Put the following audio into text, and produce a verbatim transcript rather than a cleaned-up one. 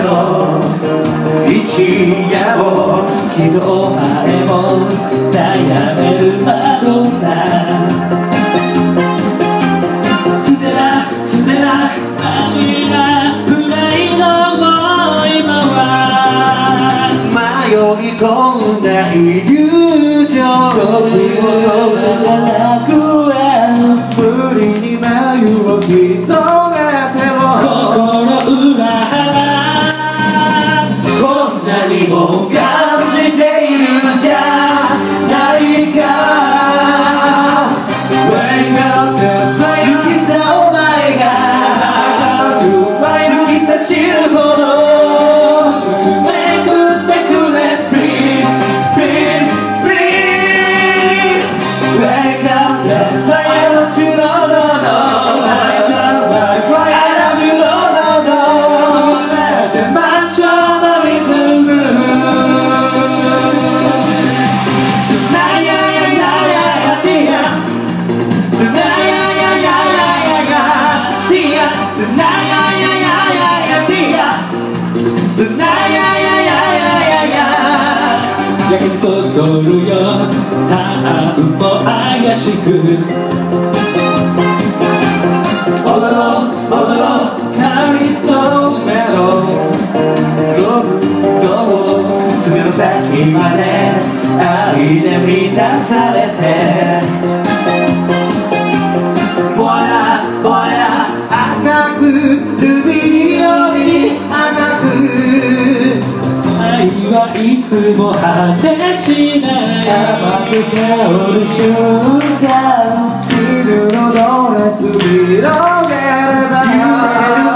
の一夜をきっとあれも悩めるマドンナ捨てな捨てな味なプライドも今は迷い込んだイリュージョン時を止めらなくは無理に眉を潜めても心裏腹こんなにも感じているんじゃないか Wake up the 好きさお前が好きさ知るほどめくってくれ Please Please Please Wake up the I want you no no no I love you no no no Let the man show the reason Na ya ya ya ya ya tia Na ya ya ya ya ya ya tia Na ya ya ya ya ya tia Na ya ya ya ya ya ya やけにそそるよターンも怪しく踊ろう踊ろうかみそめろロブドを爪の先まで愛で満たされてぼやぼや赤くルビーより赤く愛はいつも果てしない甘く香る瞬間犬のドレス広げれば